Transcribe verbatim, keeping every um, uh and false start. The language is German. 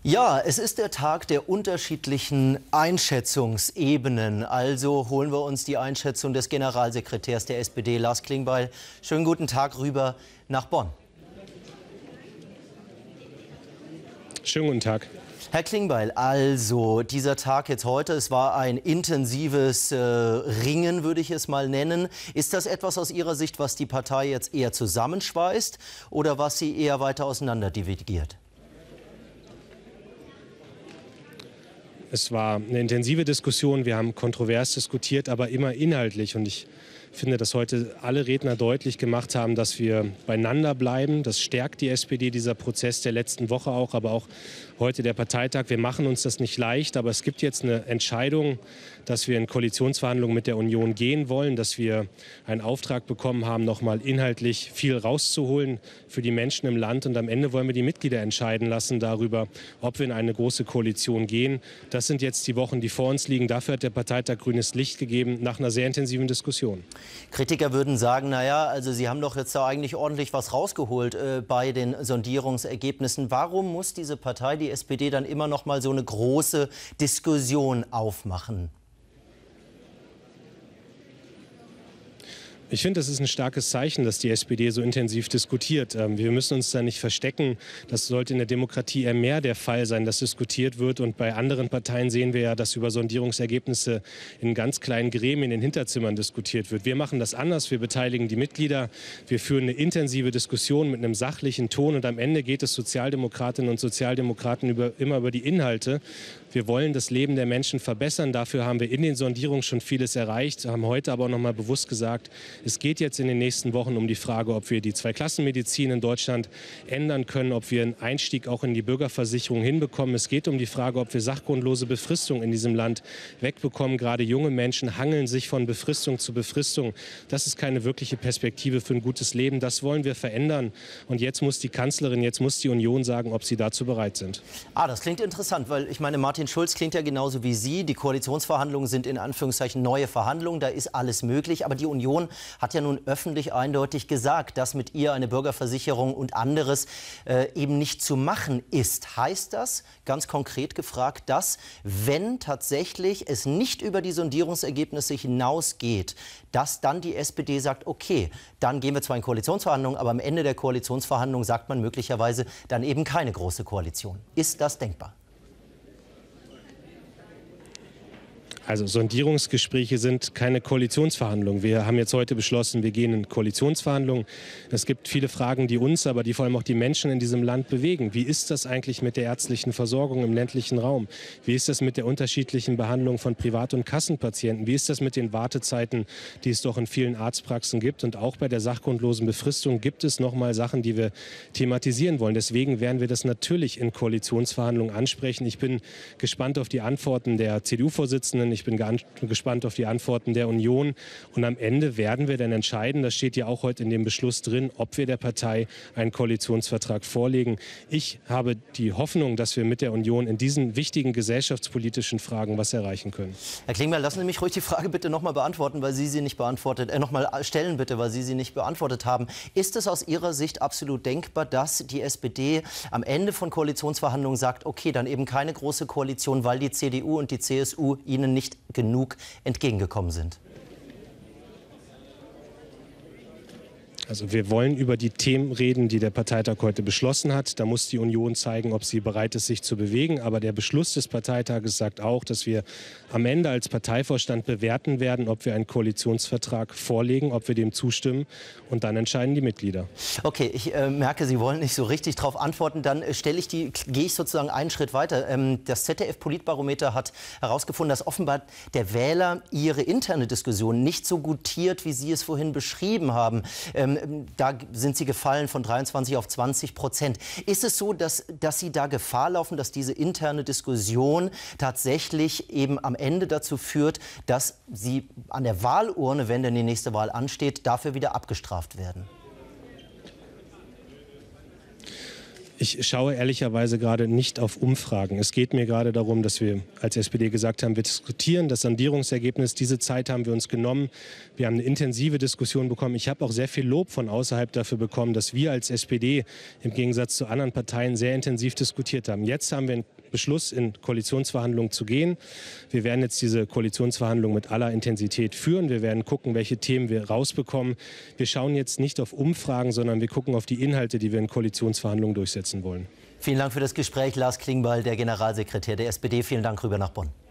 Ja, es ist der Tag der unterschiedlichen Einschätzungsebenen. Also holen wir uns die Einschätzung des Generalsekretärs der S P D, Lars Klingbeil. Schönen guten Tag rüber nach Bonn. Schönen guten Tag. Herr Klingbeil, also dieser Tag jetzt heute, es war ein intensives äh, Ringen, würde ich es mal nennen. Ist das etwas aus Ihrer Sicht, was die Partei jetzt eher zusammenschweißt oder was sie eher weiter auseinander dividiert? Es war eine intensive Diskussion, wir haben kontrovers diskutiert, aber immer inhaltlich. Und ich finde, dass heute alle Redner deutlich gemacht haben, dass wir beieinander bleiben. Das stärkt die S P D, dieser Prozess der letzten Woche auch, aber auch heute der Parteitag. Wir machen uns das nicht leicht, aber es gibt jetzt eine Entscheidung, dass wir in Koalitionsverhandlungen mit der Union gehen wollen, dass wir einen Auftrag bekommen haben, noch mal inhaltlich viel rauszuholen für die Menschen im Land. Und am Ende wollen wir die Mitglieder entscheiden lassen darüber, ob wir in eine große Koalition gehen. Das sind jetzt die Wochen, die vor uns liegen. Dafür hat der Parteitag grünes Licht gegeben, nach einer sehr intensiven Diskussion. Kritiker würden sagen, naja, also Sie haben doch jetzt da eigentlich ordentlich was rausgeholt äh, bei den Sondierungsergebnissen. Warum muss diese Partei, die S P D, dann immer noch mal so eine große Diskussion aufmachen? Ich finde, das ist ein starkes Zeichen, dass die S P D so intensiv diskutiert. Wir müssen uns da nicht verstecken. Das sollte in der Demokratie eher mehr der Fall sein, dass diskutiert wird. Und bei anderen Parteien sehen wir ja, dass über Sondierungsergebnisse in ganz kleinen Gremien, in Hinterzimmern diskutiert wird. Wir machen das anders. Wir beteiligen die Mitglieder. Wir führen eine intensive Diskussion mit einem sachlichen Ton. Und am Ende geht es Sozialdemokratinnen und Sozialdemokraten über, immer über die Inhalte. Wir wollen das Leben der Menschen verbessern. Dafür haben wir in den Sondierungen schon vieles erreicht, haben heute aber auch noch mal bewusst gesagt, es geht jetzt in den nächsten Wochen um die Frage, ob wir die Zweiklassenmedizin in Deutschland ändern können, ob wir einen Einstieg auch in die Bürgerversicherung hinbekommen. Es geht um die Frage, ob wir sachgrundlose Befristung in diesem Land wegbekommen. Gerade junge Menschen hangeln sich von Befristung zu Befristung. Das ist keine wirkliche Perspektive für ein gutes Leben. Das wollen wir verändern. Und jetzt muss die Kanzlerin, jetzt muss die Union sagen, ob sie dazu bereit sind. Ah, das klingt interessant, weil ich meine, Martin Schulz klingt ja genauso wie Sie. Die Koalitionsverhandlungen sind in Anführungszeichen neue Verhandlungen. Da ist alles möglich. Aber die Union hat ja nun öffentlich eindeutig gesagt, dass mit ihr eine Bürgerversicherung und anderes äh, eben nicht zu machen ist. Heißt das, ganz konkret gefragt, dass, wenn tatsächlich es nicht über die Sondierungsergebnisse hinausgeht, dass dann die S P D sagt, okay, dann gehen wir zwar in Koalitionsverhandlungen, aber am Ende der Koalitionsverhandlungen sagt man möglicherweise dann eben keine große Koalition. Ist das denkbar? Also Sondierungsgespräche sind keine Koalitionsverhandlungen. Wir haben jetzt heute beschlossen, wir gehen in Koalitionsverhandlungen. Es gibt viele Fragen, die uns, aber die vor allem auch die Menschen in diesem Land bewegen. Wie ist das eigentlich mit der ärztlichen Versorgung im ländlichen Raum? Wie ist das mit der unterschiedlichen Behandlung von Privat- und Kassenpatienten? Wie ist das mit den Wartezeiten, die es doch in vielen Arztpraxen gibt? Und auch bei der sachgrundlosen Befristung gibt es noch mal Sachen, die wir thematisieren wollen. Deswegen werden wir das natürlich in Koalitionsverhandlungen ansprechen. Ich bin gespannt auf die Antworten der C D U-Vorsitzenden. Ich bin gespannt auf die Antworten der Union. Und am Ende werden wir dann entscheiden, das steht ja auch heute in dem Beschluss drin, ob wir der Partei einen Koalitionsvertrag vorlegen. Ich habe die Hoffnung, dass wir mit der Union in diesen wichtigen gesellschaftspolitischen Fragen was erreichen können. Herr Klingbeil, lassen Sie mich ruhig die Frage bitte noch mal beantworten, weil Sie sie nicht beantwortet, äh, noch mal stellen bitte, weil Sie sie nicht beantwortet haben. Ist es aus Ihrer Sicht absolut denkbar, dass die S P D am Ende von Koalitionsverhandlungen sagt, okay, dann eben keine große Koalition, weil die C D U und die C S U ihnen nicht genug entgegengekommen sind? Also wir wollen über die Themen reden, die der Parteitag heute beschlossen hat. Da muss die Union zeigen, ob sie bereit ist, sich zu bewegen. Aber der Beschluss des Parteitages sagt auch, dass wir am Ende als Parteivorstand bewerten werden, ob wir einen Koalitionsvertrag vorlegen, ob wir dem zustimmen. Und dann entscheiden die Mitglieder. Okay, ich äh, merke, Sie wollen nicht so richtig darauf antworten. Dann äh, stelle ich die, gehe ich sozusagen einen Schritt weiter. Ähm, das Z D F-Politbarometer hat herausgefunden, dass offenbar der Wähler Ihre interne Diskussion nicht so gutiert, wie Sie es vorhin beschrieben haben. Ähm, Da sind Sie gefallen von dreiundzwanzig auf zwanzig Prozent. Ist es so, dass, dass Sie da Gefahr laufen, dass diese interne Diskussion tatsächlich eben am Ende dazu führt, dass Sie an der Wahlurne, wenn denn die nächste Wahl ansteht, dafür wieder abgestraft werden? Ich schaue ehrlicherweise gerade nicht auf Umfragen. Es geht mir gerade darum, dass wir als S P D gesagt haben, wir diskutieren das Sondierungsergebnis. Diese Zeit haben wir uns genommen. Wir haben eine intensive Diskussion bekommen. Ich habe auch sehr viel Lob von außerhalb dafür bekommen, dass wir als S P D im Gegensatz zu anderen Parteien sehr intensiv diskutiert haben. Jetzt haben wir in Beschluss, in Koalitionsverhandlungen zu gehen. Wir werden jetzt diese Koalitionsverhandlungen mit aller Intensität führen. Wir werden gucken, welche Themen wir rausbekommen. Wir schauen jetzt nicht auf Umfragen, sondern wir gucken auf die Inhalte, die wir in Koalitionsverhandlungen durchsetzen wollen. Vielen Dank für das Gespräch, Lars Klingbeil, der Generalsekretär der S P D. Vielen Dank rüber nach Bonn.